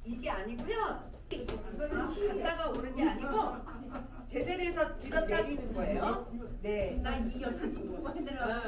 이게 아니고요. 이거는 갔다가 오는 게 아니고 제자리에서 뒤로 당기는 거예요. 네. 나 이 여자님 보고 해내라.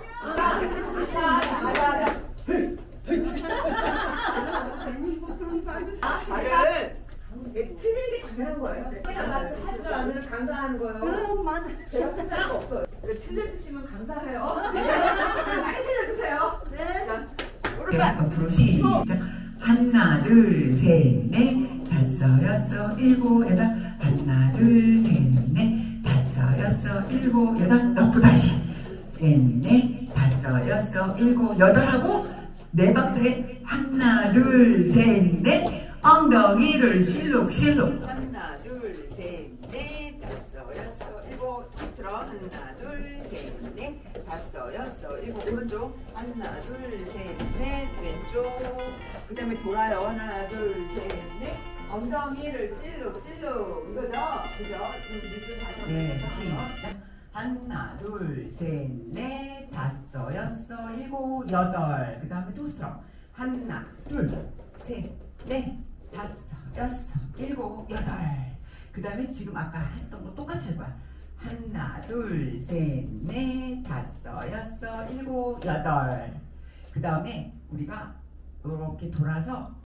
발을 틀리게 하는 거예요. 할 줄 아는 강사하는 거예요. 그럼 맞아. 제가 숫자가 없어요. 틀려주시면 감사해요. 많이 틀려주세요. 네. 자, 제가 앞으로 시작. 하나 둘 셋 넷 다섯 여섯 일곱 여덟 하나 둘 셋 넷 다섯 여섯 일곱 여덟 넣고 다시 셋 넷 다섯 여섯 일곱 여덟 하고 네 박자에 하나 둘 셋 넷 엉덩이를 실룩실룩 하나, 둘, 셋, 넷, 다섯, 여섯, 일곱. 다시 들어. 하나, 둘, 셋, 넷, 다섯, 여섯, 일곱. 오른쪽. 하나, 둘, 셋, 넷, 왼쪽. 그 다음에 돌아요. 하나, 둘, 셋, 넷. 엉덩이를 실룩실룩. 이거죠? 그죠? 밑으로 다시 네 한번 시작. 하나 둘 셋 넷 다섯 여섯 일곱 여덟 그 다음에 투스트럭 하나 둘 셋 넷 다섯 여섯 일곱 여덟 그 다음에 지금 아까 했던 거 똑같이 할 거야. 하나 둘 셋 넷 다섯 여섯 일곱 여덟 그 다음에 우리가 이렇게 돌아서